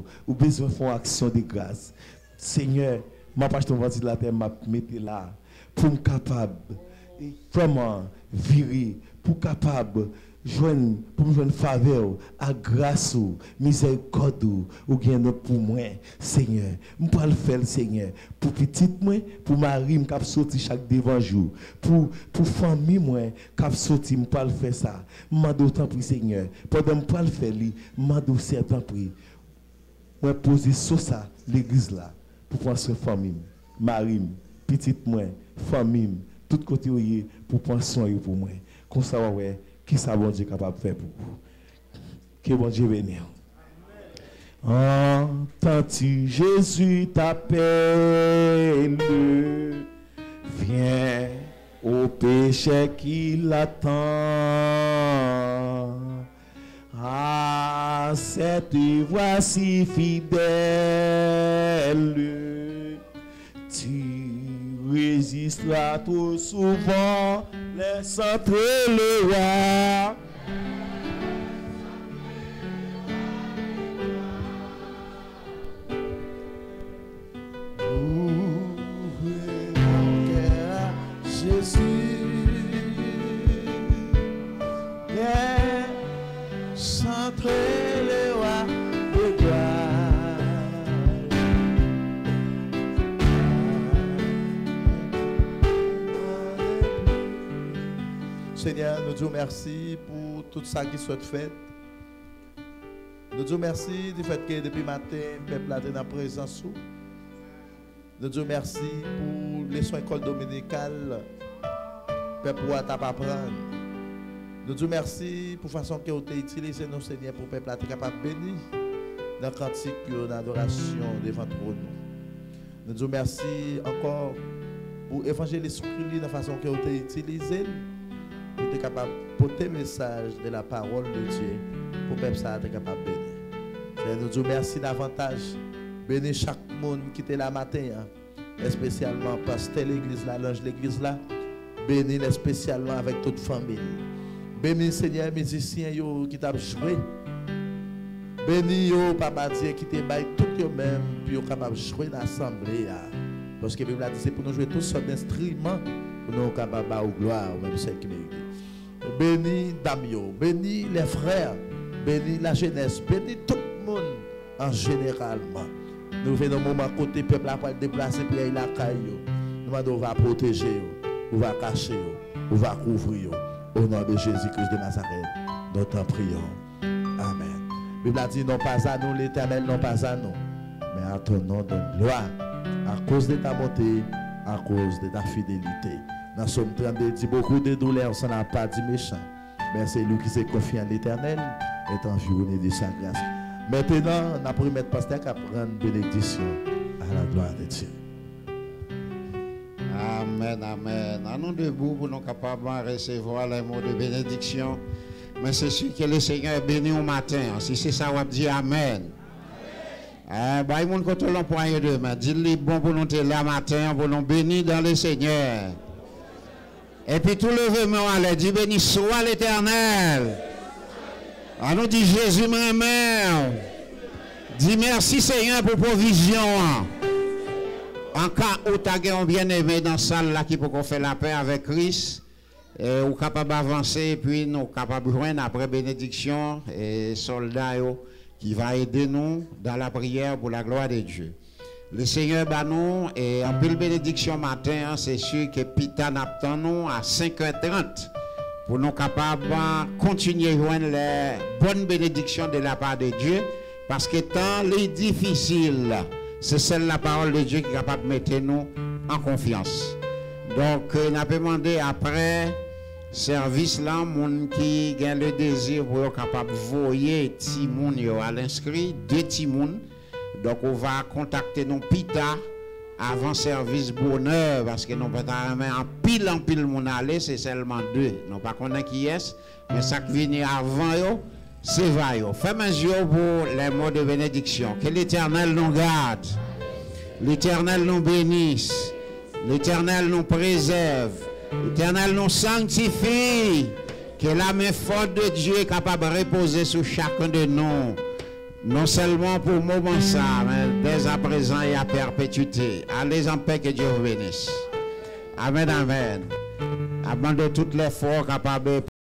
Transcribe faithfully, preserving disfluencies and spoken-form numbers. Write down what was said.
ou besoin de faire action de grâce. Seigneur, ma page ton ventilateur m'a mettre là pour me capable vraiment virer, pour capable joindre pour me joindre faveur à grâce ou miséricorde ou bien pour moi Seigneur me pas le faire Seigneur pour petite moi pour mari me cap sorti chaque devant jour pour pour famille moi cap sorti me pas le faire ça m'a d'autant plus Seigneur pendant me pas le faire li m'a d'autant certain prix moi poser sur ça l'église là pour penser famille mari petite moi famille tout côté pour prendre soin pour moi comme ça ouais qui ça bon Dieu capable de faire pour vous. Que bon Dieu bénisse. Entends-tu Jésus t'appelle, viens au péché qui l'attend. Ah, cette voix si fidèle, tu résisteras trop souvent, laisse entrer le roi. Ouvrez mon cœur à Jésus, laisse entrer le roi de gloire. Seigneur, nous disons merci pour tout ça qui soit fait. Nous disons merci du fait que depuis matin, le peuple a été dans la présence. Nous disons merci pour les soins école dominicale. Le peuple a pas apprendre. Nous disons merci pour la façon que vous avez utilisé nos Seigneur pour le peuple être capable de bénir dans le cantique d'adoration devant nous. Nous disons merci encore pour l'évangéliste de la façon que vous avez utilisé. Pour être capable de porter le message de la parole de Dieu pour que le peuple soit capable de bénir. Nous disons merci davantage. Bénis chaque monde qui était là matin, hein. Spécialement pasteur l'église là, l'ange l'église là. Bénis spécialement avec toute famille. Bénis Seigneur musiciens qui t'a joué. Bénis yo papa Dieu qui te baille tout eux même puis capable de jouer dans l'assemblée. Parce que la Bible a dit c'est pour nous jouer tous sortes d'instruments pour nous capables de gloire même celle qui mérite. Bénis Damio, bénis les frères, bénis la jeunesse, bénis tout le monde en généralement. Nous venons au moment côté peuple à déplacer pour aller la caille. Nous on va protéger, on va cacher, on va couvrir. Au nom de Jésus-Christ de Nazareth, nous t'en prions. Amen. La Bible a dit non pas à nous, l'Éternel non pas à nous, mais à ton nom donne gloire à cause de ta bonté, à cause de ta fidélité. Dans Somme trente-deux, dit beaucoup de douleurs, ça n'a pas dit méchant. Mais c'est lui qui s'est confié en l'Éternel, est environné de sa grâce. Maintenant, on a pris mettre pasteur à prendre bénédiction à la gloire de Dieu. Amen, amen. À nous debout pour nous capables de recevoir les mots de bénédiction. Mais c'est sûr que le Seigneur est béni au matin. Si c'est ça, on va dire amen. Eh, bah, il y a côté l'emploi de main. Dis-le bon pour nous là matin, pour nous bénir dans le Seigneur. Et puis tout le monde allait dire béni soit l'Éternel. On nous dit Jésus m'aime. Dis merci Seigneur pour provision. En cas où tu as un bien-aimé dans la salle là qui peut faire la paix avec Christ, et ou capable d'avancer, puis nous capables de joindre après bénédiction et soldats qui va aider nous dans la prière pour la gloire de Dieu. Le Seigneur bat nous et en pile bénédiction matin, c'est sûr que Pita n'attend nous à cinq heures trente pour nous capables de continuer à joindre les bonnes bénédictions de la part de Dieu, parce que tant les difficiles, c'est celle la parole de Dieu qui est capable de mettre nous en confiance. Donc, on a demandé après service là, moun qui a le désir pour être capable de voyer Timoun à l'inscrit, deux Timoun. Donc, on va contacter nos Pita avant service bonheur, parce que nous peut-être en pile en pile mon aller, c'est seulement deux. Nous pas connaître qui est, mais ça qui vient avant yo, c'est vrai. Fais mes yeux pour les mots de bénédiction. Que l'Éternel nous garde, l'Éternel nous bénisse, l'Éternel nous préserve, l'Éternel nous sanctifie, que la main forte de Dieu est capable de reposer sur chacun de nous. Non seulement pour le moment ça, mais dès à présent et à perpétuité. Allez en paix, que Dieu vous bénisse. Amen, amen. Abandonnez toutes les forces capables